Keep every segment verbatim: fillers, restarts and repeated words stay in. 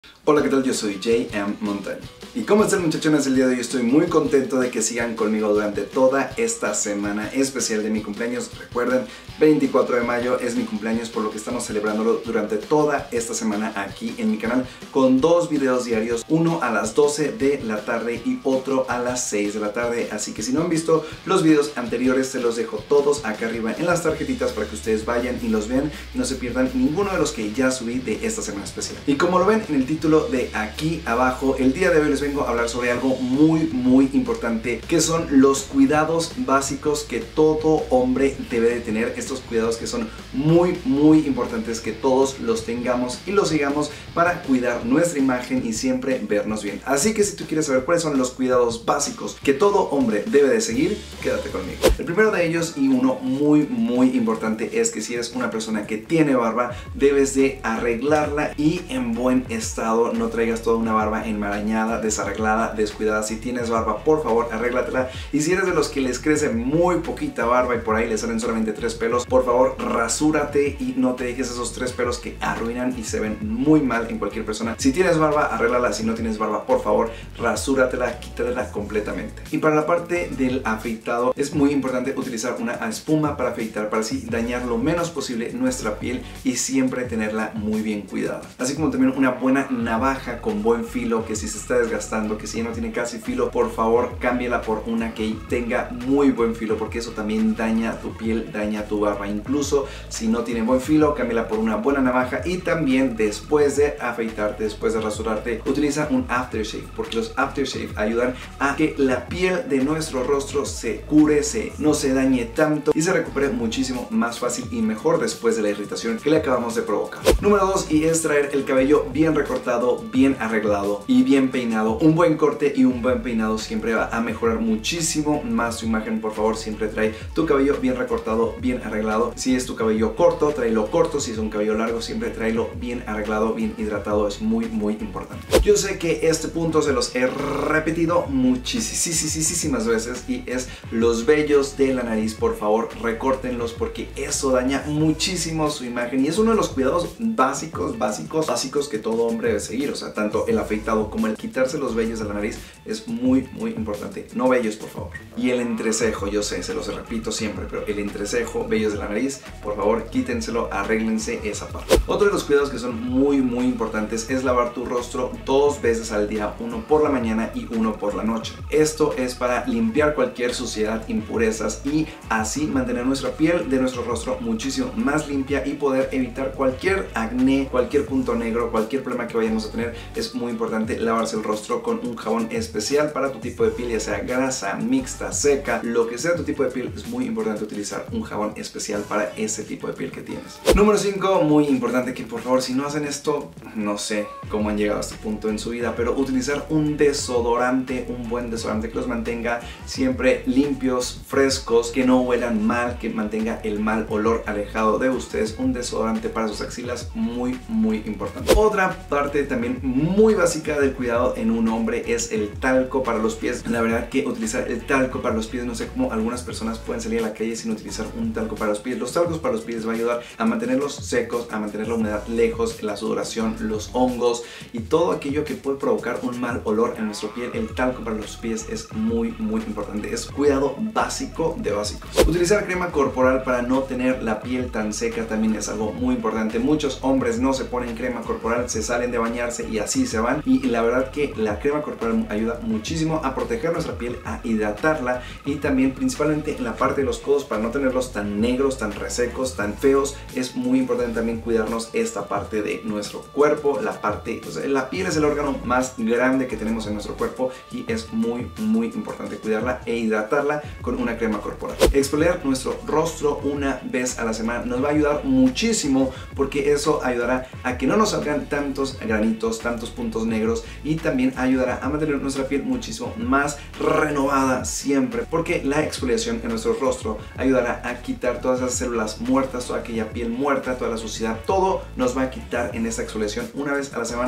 Hola, ¿qué tal? Yo soy J M Montaño. Y como están, muchachones, el día de hoy estoy muy contento de que sigan conmigo durante toda esta semana especial de mi cumpleaños. Recuerden, veinticuatro de mayo es mi cumpleaños, por lo que estamos celebrándolo durante toda esta semana aquí en mi canal con dos videos diarios, uno a las doce de la tarde y otro a las seis de la tarde. Así que si no han visto los videos anteriores, se los dejo todos acá arriba en las tarjetitas para que ustedes vayan y los vean y no se pierdan ninguno de los que ya subí de esta semana especial. Y como lo ven en el título de aquí abajo, el día de hoy les vengo a hablar sobre algo muy muy importante, que son los cuidados básicos que todo hombre debe de tener. Estos cuidados que son muy muy importantes que todos los tengamos y los sigamos para cuidar nuestra imagen y siempre vernos bien. Así que si tú quieres saber cuáles son los cuidados básicos que todo hombre debe de seguir, quédate conmigo. El primero de ellos, y uno muy muy importante, es que si eres una persona que tiene barba, debes de arreglarla y en buen estado. No traigas toda una barba enmarañada, desarreglada, descuidada. Si tienes barba, por favor, arréglatela. Y si eres de los que les crece muy poquita barba y por ahí les salen solamente tres pelos, por favor, rasúrate y no te dejes esos tres pelos que arruinan y se ven muy mal en cualquier persona. Si tienes barba, arréglala. Si no tienes barba, por favor, rasúratela, quítatela completamente. Y para la parte del afeitado, es muy importante utilizar una espuma para afeitar, para así dañar lo menos posible nuestra piel y siempre tenerla muy bien cuidada. Así como también una buena navaja con buen filo, que si se está desgastando, que si ya no tiene casi filo, por favor cámbiala por una que tenga muy buen filo, porque eso también daña tu piel, daña tu barba. Incluso si no tiene buen filo, cámbiala por una buena navaja. Y también después de afeitarte, después de rasurarte, utiliza un aftershave, porque los aftershave ayudan a que la piel de nuestro rostro se cure, se, no se dañe tanto y se recupere muchísimo más fácil y mejor después de la irritación que le acabamos de provocar. Número dos, y es traer el cabello bien recortado, bien arreglado y bien peinado. Un buen corte y un buen peinado siempre va a mejorar muchísimo más tu imagen. Por favor, siempre trae tu cabello bien recortado, bien arreglado. Si es tu cabello corto, tráelo corto. Si es un cabello largo, siempre tráelo bien arreglado, bien hidratado. Es muy muy importante. Yo sé que este punto se los he repetido muchísimas veces, y es los vellos de la nariz. Por favor, recórtenlos, porque eso daña muchísimo su imagen y es uno de los cuidados básicos, básicos, básicos que todo hombre debe seguir. O sea, tanto el afeitado como el quitarse los vellos de la nariz es muy muy importante. No vellos, por favor. Y el entrecejo, yo sé, se los repito siempre, pero el entrecejo, vellos de la nariz, por favor, quítenselo, arréglense esa parte. Otro de los cuidados que son muy muy importantes es lavar tu rostro dos veces al día, uno por la mañana y uno por la noche. Esto es para limpiar cualquier suciedad, impurezas, y así mantener nuestra piel de nuestro rostro muchísimo más limpia y poder evitar cualquier acné, cualquier punto negro, cualquier problema que vayamos a tener. Es muy importante lavarse el rostro con un jabón especial para tu tipo de piel, ya sea grasa, mixta, seca, lo que sea tu tipo de piel. Es muy importante utilizar un jabón especial para ese tipo de piel que tienes. Número cinco, muy importante, que por favor, si no hacen esto, no sé cómo han llegado a este punto en su vida, pero utilizar un desodorante, un buen desodorante que los mantenga siempre limpios, frescos, que no huelan mal, que mantenga el mal olor alejado de ustedes. Un desodorante para sus axilas, muy muy importante. Otra parte también muy básica del cuidado en un hombre es el talco para los pies. La verdad que utilizar el talco para los pies, no sé cómo algunas personas pueden salir a la calle sin utilizar un talco para los pies. Los talcos para los pies va a ayudar a mantenerlos secos, a mantener la humedad lejos, la sudoración, los hongos y todo aquello que puede provocar un mal olor en nuestra piel. El talco para los pies es muy muy importante. Es cuidado básico de básicos. Utilizar crema corporal para no tener la piel tan seca también es algo muy importante. Muchos hombres no se ponen crema corporal, se salen de bañarse y así se van, y la verdad que la crema corporal ayuda muchísimo a proteger nuestra piel, a hidratarla, y también principalmente en la parte de los codos para no tenerlos tan negros, tan resecos, tan feos. Es muy importante también cuidarnos esta parte de nuestro cuerpo. La parte, o sea, la piel es el órgano más grande que tenemos en nuestro cuerpo y es muy muy importante cuidarla e hidratarla con una crema corporal. Exfoliar nuestro rostro una vez a la semana nos va a ayudar muchísimo, porque eso ayudará a que no nos salgan tantos granitos, tantos puntos negros, y también ayudará a mantener nuestra piel muchísimo más renovada siempre, porque la exfoliación en nuestro rostro ayudará a quitar todas esas células muertas, toda aquella piel muerta, toda la suciedad. Todo nos va a quitar en esta exfoliación una vez a la semana.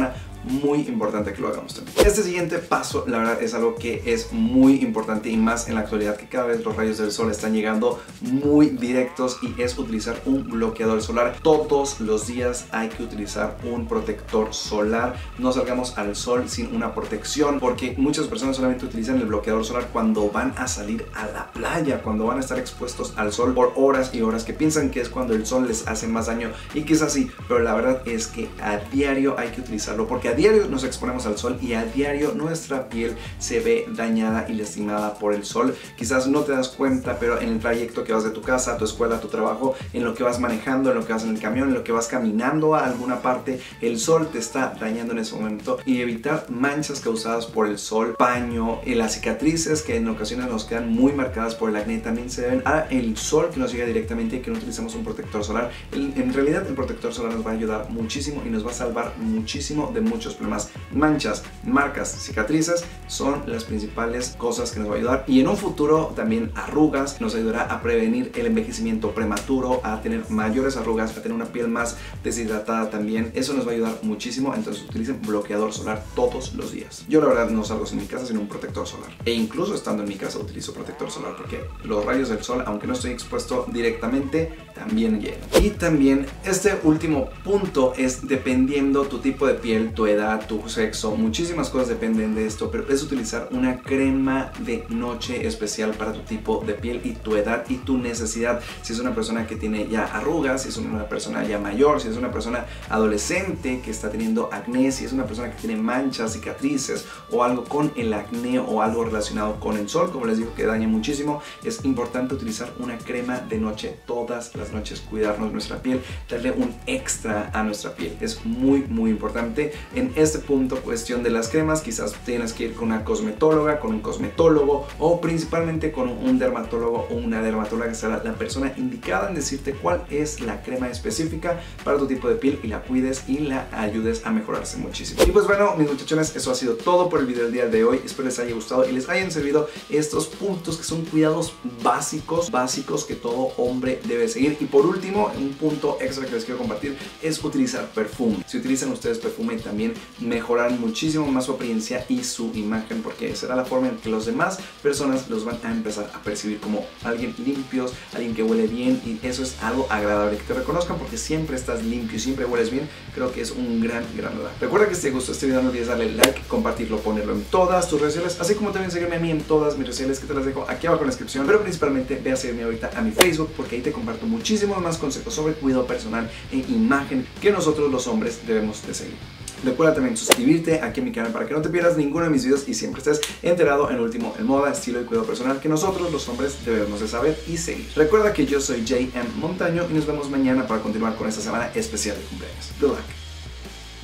muy importante que lo hagamos también. Este siguiente paso, la verdad, es algo que es muy importante y más en la actualidad, que cada vez los rayos del sol están llegando muy directos, y es utilizar un bloqueador solar. Todos los días hay que utilizar un protector solar. No salgamos al sol sin una protección, porque muchas personas solamente utilizan el bloqueador solar cuando van a salir a la playa, cuando van a estar expuestos al sol por horas y horas, que piensan que es cuando el sol les hace más daño, y que es así, pero la verdad es que a diario hay que utilizarlo, porque a diario nos exponemos al sol y a diario nuestra piel se ve dañada y lastimada por el sol. Quizás no te das cuenta, pero en el trayecto que vas de tu casa a tu escuela, a tu trabajo, en lo que vas manejando, en lo que vas en el camión, en lo que vas caminando a alguna parte, el sol te está dañando en ese momento. Y evitar manchas causadas por el sol, paño, y las cicatrices que en ocasiones nos quedan muy marcadas por el acné, también se deben a el sol que nos llega directamente y que no utilizamos un protector solar. El, en realidad el protector solar nos va a ayudar muchísimo y nos va a salvar muchísimo de muchos problemas. Manchas, marcas, cicatrices son las principales cosas que nos va a ayudar, y en un futuro también arrugas. Nos ayudará a prevenir el envejecimiento prematuro, a tener mayores arrugas, a tener una piel más deshidratada también. Eso nos va a ayudar muchísimo. Entonces utilicen bloqueador solar todos los días. Yo la verdad no salgo en mi casa sin un protector solar, e incluso estando en mi casa utilizo protector solar, porque los rayos del sol, aunque no estoy expuesto directamente, también llegan. Y también este último punto es dependiendo tu tipo de piel, tu edad, tu sexo, muchísimas cosas dependen de esto, pero es utilizar una crema de noche especial para tu tipo de piel y tu edad y tu necesidad. Si es una persona que tiene ya arrugas, si es una persona ya mayor, si es una persona adolescente que está teniendo acné, si es una persona que tiene manchas, cicatrices o algo con el acné o algo relacionado con el sol, como les digo, que daña muchísimo, es importante utilizar una crema de noche todas las noches, cuidarnos nuestra piel, darle un extra a nuestra piel. Es muy muy importante. En este punto, cuestión de las cremas, quizás tienes que ir con una cosmetóloga, con un cosmetólogo, o principalmente con un dermatólogo o una dermatóloga, que será la persona indicada en decirte cuál es la crema específica para tu tipo de piel, y la cuides y la ayudes a mejorarse muchísimo. Y pues bueno, mis muchachones, eso ha sido todo por el video del día de hoy. Espero les haya gustado y les hayan servido estos puntos, que son cuidados básicos, básicos que todo hombre debe seguir. Y por último, un punto extra que les quiero compartir es utilizar perfume. Si utilizan ustedes perfume, también mejorarán muchísimo más su apariencia y su imagen, porque será la forma en que las demás personas los van a empezar a percibir como alguien limpios, alguien que huele bien, y eso es algo agradable, que te reconozcan porque siempre estás limpio y siempre hueles bien. Creo que es un gran, gran lugar. Recuerda que si te gustó este video no olvides darle like, compartirlo, ponerlo en todas tus redes sociales, así como también seguirme a mí en todas mis redes sociales, que te las dejo aquí abajo en la descripción, pero principalmente ve a seguirme ahorita a mi Facebook, porque ahí te comparto muchísimos más consejos sobre cuidado personal e imagen que nosotros los hombres debemos de seguir. Recuerda también suscribirte aquí a mi canal para que no te pierdas ninguno de mis videos y siempre estés enterado en último en moda, estilo y cuidado personal que nosotros los hombres debemos de saber y seguir. Recuerda que yo soy J M Montaño y nos vemos mañana para continuar con esta semana especial de cumpleaños. Good luck.